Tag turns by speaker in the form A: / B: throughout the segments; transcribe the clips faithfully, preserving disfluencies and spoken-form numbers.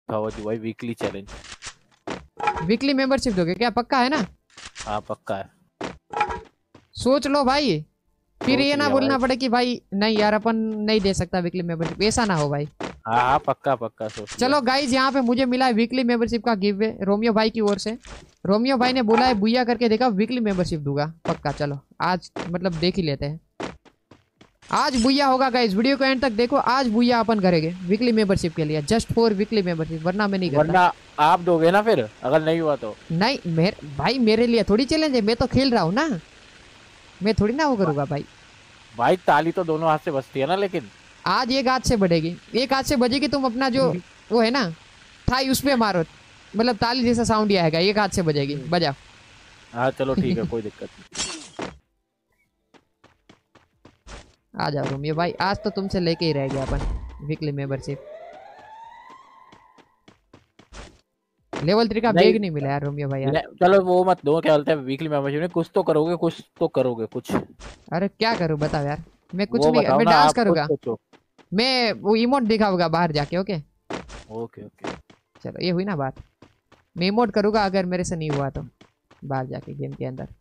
A: रखा हुआ जो भाई वीकली चैलेंज।
B: वीकली मेंबरशिप दोगे क्या? पक्का है ना?
A: हाँ पक्का है।
B: सोच लो भाई, फिर ये ना बोलना पड़े कि भाई नहीं यार अपन नहीं दे सकता वीकली मेंबरशिप, ऐसा ना हो भाई।
A: हाँ हाँ पक्का पक्का सोच लिया।
B: चलो गाइज, यहाँ पे मुझे मिला है वीकली मेंबरशिप का गिव वे रोमियो भाई की ओर से। रोमियो भाई ने बोला है बुया करके देखा वीकली मेंबरशिप दूंगा पक्का। चलो आज मतलब देख ही लेते हैं, आज बुया होगा गाइज। वीडियो को एंड तक देखो, आज बुया अपन करेंगे वीकली मेंबरशिप के लिए, जस्ट फॉर वीकली मेंबरशिप, वरना मैं नहीं करता।
A: वरना आप दोगे ना फिर अगर नहीं हुआ तो?
B: नहीं मेरे भाई, मेरे लिए थोड़ी चैलेंज है, मैं तो खेल रहा हूँ ना, मैं थोड़ी ना वो करूंगा भाई।
A: भाई ताली तो दोनों हाथ से बजती है ना, लेकिन
B: आज एक हाथ से बढ़ेगी, एक हाथ से बजेगी। तुम अपना जो वो है ना थाई उस पे मारो, मतलब ताली जैसा साउंड ही आएगा, एक हाथ से बजेगी, बजाओ।
A: हाँ चलो ठीक है कोई दिक्कत नहीं।
B: आ जाओ रोमियो भाई, आज तो तुमसे लेके ही रह गया अपन वीकली मेंबरशिप। लेवल थ्री का बैग नहीं मिला यार रोमियो भाई यार।
A: चलो वो मत दो, क्या बोलते हैं वीकली मेंबरशिप में कुछ तो करोगे, कुछ तो करोगे कुछ।
B: अरे क्या करूं बताओ यार, मैं कुछ नहीं, मैं डांस करूंगा, मैं वो इमोट दिखाऊंगा बाहर जाके। ओके
A: ओके ओके
B: चलो ये हुई ना बात, मैं इमोट करूंगा अगर मेरे से नहीं हुआ तो बाहर जाके गेम के अंदर।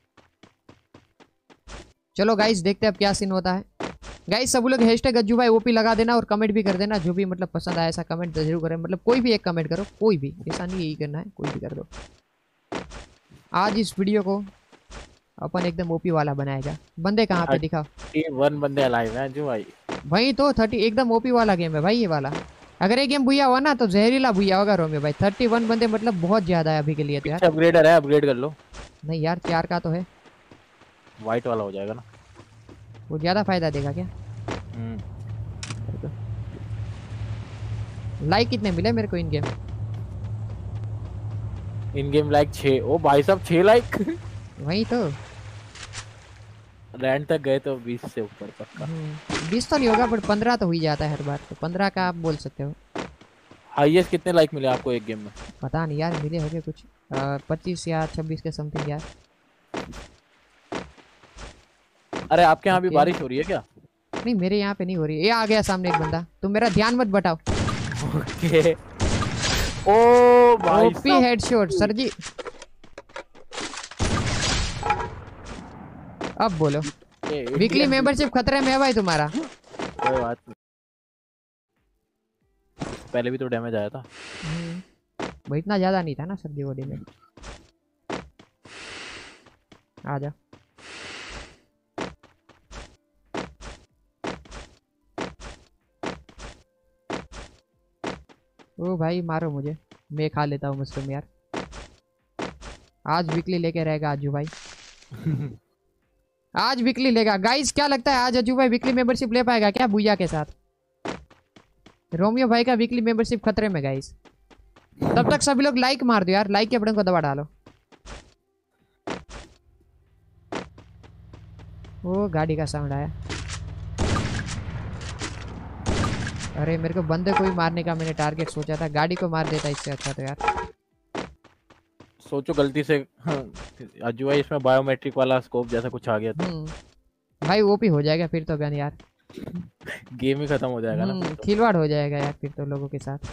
B: चलो गाइस देखते हैं अब क्या सीन होता है। गाइस सब लोग हैशटैग अज्जू भाई ओपी लगा देना और कमेंट भी कर देना, जो भी मतलब पसंद आया ऐसा कमेंट जरूर करें, मतलब कोई भी एक कमेंट करो, कोई भी, ऐसा नहीं यही करना है, कोई भी कर दो। आज इस वीडियो को अपन एकदम ओपी वाला बनाएगा। बंदे कहाँ पे दिखाओ?
A: वन बंदे अलाइव हैं अज्जू भाई।
B: वही तो थर्टी एकदम ओपी वाला गेम है भाई ये वाला। अगर ये गेम बुया हुआ ना तो जहरीला बुया होगा रोमियो भाई। थर्टी वन बंदे मतलब बहुत ज्यादा है अभी के लिए तो यार।
A: अपग्रेडर है, अपग्रेड कर लो।
B: नहीं यार चार का तो है,
A: व्हाइट वाला हो जाएगा ना,
B: वो ज्यादा फायदा देगा क्या? लाइक कितने मिले मेरे को in game?
A: In game like छह। ओ भाई साहब छह लाइक।
B: वही तो
A: रैंक तक गए तो बीस से ऊपर पक्का।
B: बीस तो नहीं होगा पर पंद्रह तो हो ही जाता है हर बार, तो पंद्रह का आप बोल सकते हो।
A: हाईएस्ट कितने लाइक मिले आपको एक गेम में?
B: पता नहीं यार, मिले होंगे कुछ पच्चीस या छब्बीस के समथिंग यार।
A: अरे आपके यहाँ भी बारिश हो रही है क्या?
B: नहीं मेरे यहाँ पे नहीं हो रही है। ये आ गया सामने एक बंदा, तुम मेरा ध्यान मत बटाओ।
A: ओके। ओ भाई
B: ओपी हेडशॉट सर जी। अब बोलो, वीकली मेंबरशिप खतरे में है भाई तुम्हारा।
A: कोई बात नहीं, पहले भी तो डैमेज आया था।
B: वो इतना ज्यादा नहीं था ना सर जी बॉडी में। आ जा। ओ भाई मारो मुझे, मैं खा लेता हूँ मशरूम यार। आज वीकली लेके रहेगा अज्जू भाई। आज वीकली लेगा गाइस। क्या लगता है आज अज्जू भाई वीकली मेंबरशिप ले पाएगा क्या बुया के साथ? रोमियो भाई का वीकली मेंबरशिप खतरे में गाइस। तब तक सभी लोग लाइक मार दो यार, लाइक के बटन को दबा डालो। वो गाड़ी का साउंड आया। अरे मेरे को बंदे को ही मारने का मैंने टारगेट सोचा था, गाड़ी को मार देता इससे अच्छा तो यार।
A: सोचो गलती से अज्जू भाई इसमें बायोमेट्रिक वाला स्कोप जैसा कुछ आ गया तो
B: भाई वो भी हो जाएगा फिर तो गन यार,
A: गेम ही खत्म हो जाएगा ना,
B: खिलवाड़ हो जाएगा यार फिर तो लोगों के साथ।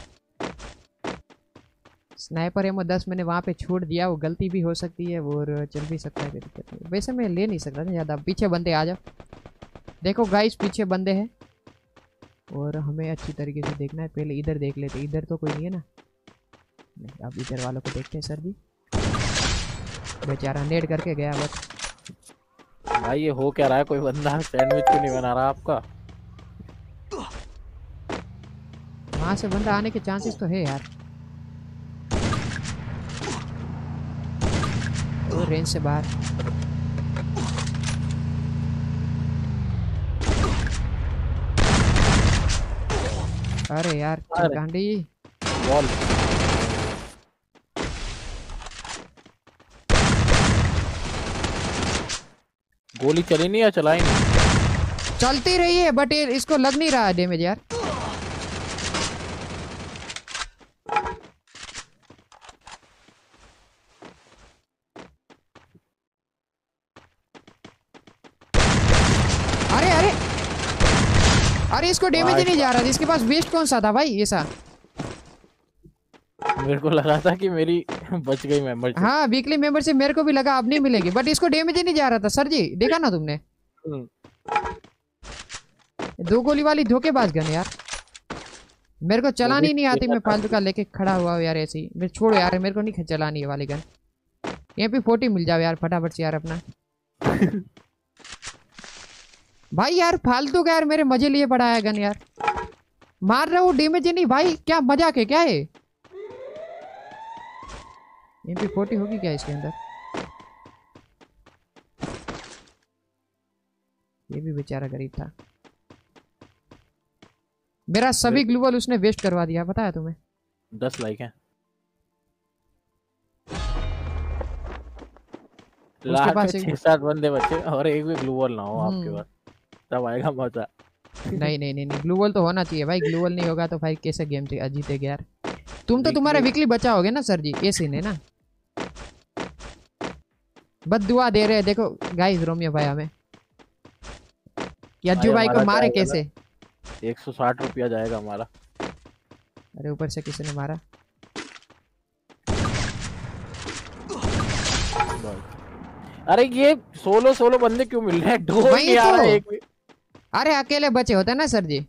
B: स्नाइपर एमो दस मैंने वहाँ पे छोड़ दिया, वो गलती भी हो सकती है और चल भी सकता है, दिक्कत नहीं। वैसे मैं ले नहीं सकता था ज़्यादा। पीछे बंदे आ जाओ, देखो गाइस पीछे बंदे हैं और हमें अच्छी तरीके से देखना है। पहले इधर देख लेते, इधर तो कोई नहीं है ना। नहीं अब इधर वालों को देखते हैं सर जी। बेचारा नेड करके गया बस।
A: भाई ये हो क्या रहा है? कोई बंदा सैंडविच क्यों नहीं बना रहा आपका?
B: वहां से बंदा आने के चांसेस तो है यार, वो रेंज से बाहर। अरे यार गांडी
A: वॉल। गोली चली नहीं या चलाई नहीं?
B: चलती रही है बट ये इसको लग नहीं रहा है डैमेज यार। अरे अरे अरे इसको डैमेज ही नहीं जा रहा। इसके पास वेस्ट कौन सा था भाई ऐसा?
A: मेरे को लगा था कि मेरी बच गई मेंबरशिप।
B: हाँ वीकली मेंबरशिप मेरे को भी लगा अब नहीं मिलेगी, बट इसको डैमेज ही नहीं जा रहा था सर जी, देखा ना तुमने? दो गोली वाली धोखेबाज गन यार, मेरे को चलानी नहीं आती, मैं फालतू का लेके खड़ा हुआ हूँ यार ऐसी। मेरे छोड़ो यार, मेरे को नहीं चलानी है वाली गन। यहाँ पे फोर्टी मिल जाओ यार फटाफट से यार अपना। भाई यार फालतू का यार मेरे मजे लिए पड़ा है गन यार, मार रहा हूँ डैमेज ही नहीं भाई, क्या मजाक है क्या है? यहाँ पे फोर्टी होगी क्या इसके अंदर? ये भी बेचारा गरीब था। मेरा सभी ग्लूवल उसने वेस्ट करवा दिया, पता है तुम्हें?
A: दस लाइक हैं।
B: उसके पास
A: छह सात बंदे बचे और एक भी ग्लूवल ना हो आपके पास, तब आएगा मजा।
B: नहीं नहीं नहीं नहीं ग्लूवल तो होना चाहिए भाई, ग्लूवल नहीं होगा तो भाई कैसे गेम जीतेगे यार? तुम तो तुम्हारा वीकली बचा होगे ना सर जी, ये सीन है ना। बस दुआ दे रहे हैं देखो गाइस रोमियो भाई हमें, अज्जू भाई को मारे कैसे।
A: एक सौ साठ रुपया जाएगा हमारा।
B: अरे ऊपर से किसी ने मारा।
A: अरे ये सोलो सोलो बंदे क्यों मिल रहे हैं? ढोल नहीं आ रहा है एक भी।
B: अरे अकेले बचे होते हैं ना sir ji.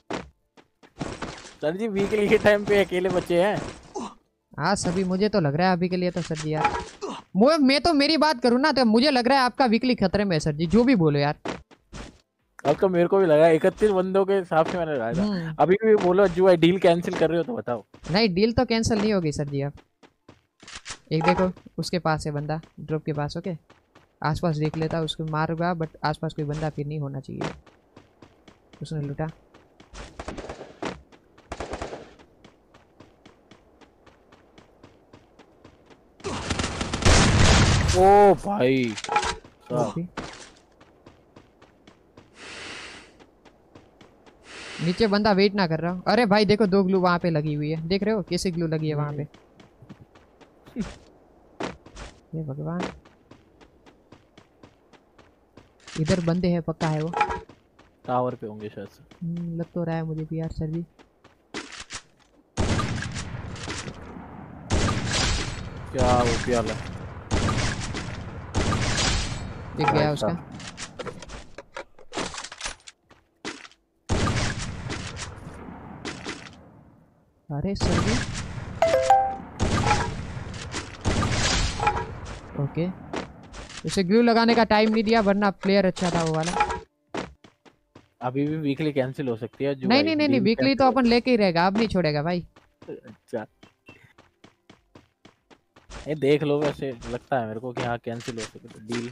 A: Sir ji weekly के टाइम पे अकेले बचे हैं।
B: हाँ सभी मुझे तो लग रहा है अभी के लिए तो सर जी यार, मैं तो मेरी बात करूँ ना तो मुझे लग रहा है आपका वीकली खतरे में है सर जी, जो भी बोलो यार।
A: अब तो मेरे को भी लगा इकतीस बंदों के हिसाब से मैंने रखा। अभी भी बोलो अज्जू भाई डील कैंसिल कर रहे हो तो बताओ। नहीं
B: डील तो कैंसिल नहीं होगी सर जी। अब एक देखो उसके पास है बंदा, ड्रॉप के पास। ओके आसपास देख लेता, उसको मारूंगा बट आसपास कोई बंदा फिर नहीं होना चाहिए। उसने लूटा।
A: ओ भाई
B: नीचे बंदा वेट ना कर रहा हूँ। अरे भाई देखो दो ग्लू वहां पे लगी हुई है, देख रहे हो कैसे ग्लू लगी है वहां पे। ये भगवान, इधर बंदे हैं पक्का है वो।
A: टावर पे होंगे शायद से।
B: लग तो रहा है मुझे भी यार सर जी।
A: क्या हो प्याला
B: दिख गया उसका। अरे सर जी ओके, उसे ग्लू लगाने का टाइम नहीं दिया वरना प्लेयर अच्छा था वो वाला।
A: अभी भी वीकली कैंसिल हो सकती है।
B: नहीं नहीं नहीं, नहीं वीकली तो अपन लेके ही रहेगा, अब नहीं छोड़ेगा भाई।
A: अच्छा ये देख लो, वैसे लगता है मेरे को कि हाँ कैंसिल हो सकती है डील।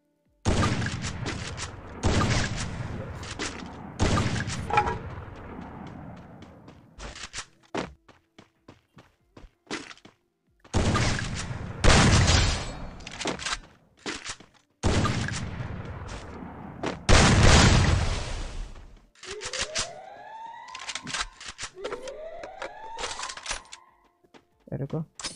B: रुको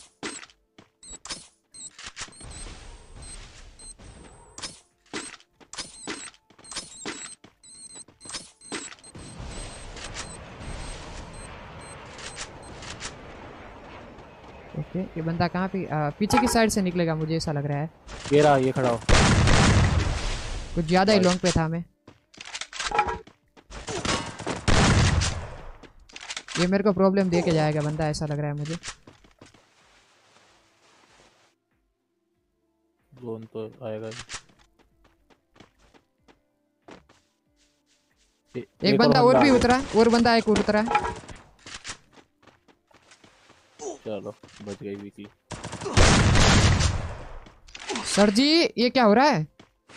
B: ओके, ये बंदा कहाँ पे? आ, पीछे की साइड से निकलेगा मुझे ऐसा लग रहा है।
A: ये रहा, ये खड़ा हो।
B: कुछ ज्यादा ही लॉन्ग पे था मैं। ये मेरे को प्रॉब्लम दे के जाएगा बंदा, ऐसा लग रहा है मुझे।
A: जोन तो आएगा। ए,
B: एक बंदा और भी उतरा, और बंदा एक और उतरा।
A: चलो बच गई वीकली।
B: सर जी ये क्या हो रहा है?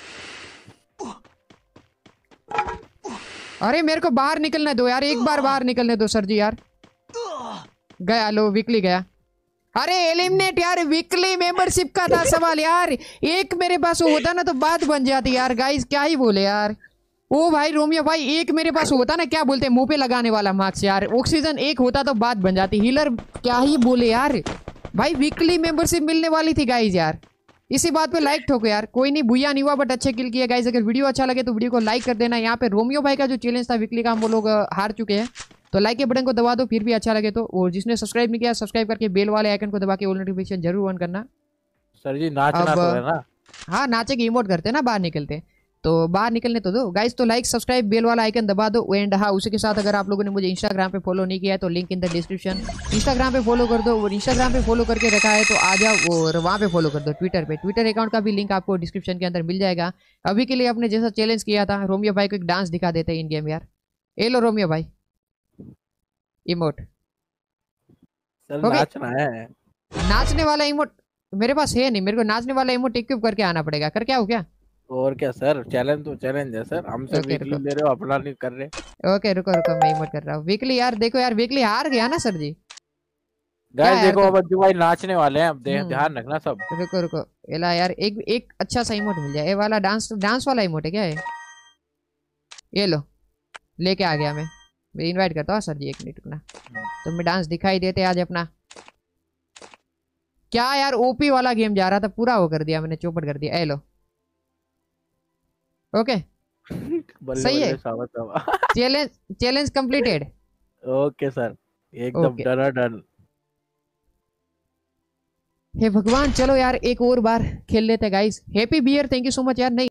B: अरे मेरे को बाहर निकलने दो यार, एक बार बाहर निकलने दो सर जी यार। गया लो, वीकली गया। अरे एलिमिनेट यार, वीकली मेंबरशिप का था सवाल यार। एक मेरे पास होता ना तो बात बन जाती यार। गाइस क्या ही बोले यार। ओ भाई रोमियो भाई, एक मेरे पास होता ना, क्या बोलते हैं मुंह पे लगाने वाला मार्क्स यार, ऑक्सीजन एक होता तो बात बन जाती। हीलर क्या ही बोले यार भाई, वीकली मेंबरशिप मिलने वाली थी गाइस यार। इसी बात पे लाइक ठोको यार। कोई नहीं, बुया नहीं हुआ बट अच्छे किल किया गाइस। अगर वीडियो अच्छा लगे तो वीडियो को लाइक कर देना। यहाँ पे रोमियो भाई का जो चैलेंज था वीकली का, हम वो लोग हार चुके हैं। तो लाइक के बटन को दबा दो फिर भी अच्छा लगे तो, और जिसने सब्सक्राइब नहीं किया सब्सक्राइब करके बेल वाले आइकन को दबा के ऑल नोटिफिकेशन जरूर ऑन करना।
A: सर जी नाचना
B: अब
A: तो है ना।
B: हाँ नाचे की इमोट करते हैं ना बाहर निकलते, तो बाहर निकलने तो दो गाइस। तो लाइक सब्सक्राइब बेल वाला आइकन दबा दो। एंड हाँ उसी के साथ अगर आप लोगों ने मुझे इंस्टाग्राम पे फॉलो नहीं किया है तो link in the description, Instagram पे फॉलो कर दो। और इंस्टाग्राम पे फॉलो करके रखा है तो आ जाओ और वहाँ पे फॉलो कर दो। ट्विटर पे, ट्विटर अकाउंट का भी लिंक आपको डिस्क्रिप्शन के अंदर मिल जाएगा। अभी के लिए अपने जैसा चैलेंज किया था, रोमियो भाई को एक डांस दिखा देते हैं इन गेम यार। ए लो रोमियो भाई इमोट।
A: सर
B: ओके
A: नाचना है।
B: नाचने वाला इमोट मेरे पास है नहीं, मेरे को नाचने वाला इमोट इक्विप करके आना पड़ेगा। कर क्या हो क्या?
A: और क्या सर, चैलेंज तो चैलेंज है सर, हमसे
B: ओके
A: वीकली
B: रुको,
A: ले रहे हो, अपना नहीं कर रहे।
B: ओके रुको रुको मैं इमोट कर रहा हूँ। वीकली यार देखो यार, वीकली हार गया ना सर जी। क्या
A: गाइस
B: यार
A: देखो
B: तो,
A: अब अज्जू भाई नाचने वाले हैं, अब दे-
B: हम्म
A: ध्यान रखना सब।
B: रुको रुको एला यार, एक एक अच्छा सा इमोट मिल जाए। ये वाला डांस डांस वाला इमोट है क्या है? ये लो लेके आ गया मैं। मैं इनवाइट करता हूँ सर जी, एक मिनट रुकना। तो मैं डांस दिखाई देते आज अपना। क्या यार ओपी वाला गेम जा रहा था, पूरा वो कर दिया मैंने, चौपट कर दिया। ए लो ओके
A: बल्ले
B: सही है,
A: बल्ले सावा सावा।
B: Challenge challenge completed.
A: Okay sir, एकदम
B: ओके
A: डन डन।
B: हे भगवान, चलो यार एक और बार खेल लेते guys. Happy beer, thank you so much यार। नहीं